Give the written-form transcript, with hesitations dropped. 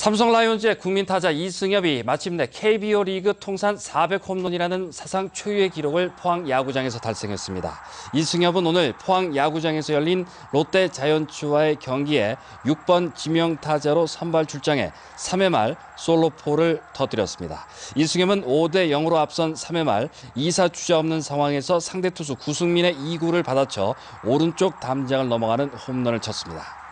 삼성 라이온즈의 국민 타자 이승엽이 마침내 KBO 리그 통산 400홈런이라는 사상 초유의 기록을 포항 야구장에서 달성했습니다. 이승엽은 오늘 포항 야구장에서 열린 롯데 자이언츠와의 경기에 6번 지명 타자로 선발 출장해 3회 말 솔로포를 터뜨렸습니다. 이승엽은 5대 0으로 앞선 3회 말 2사 주자 없는 상황에서 상대 투수 구승민의 2구를 받아쳐 오른쪽 담장을 넘어가는 홈런을 쳤습니다.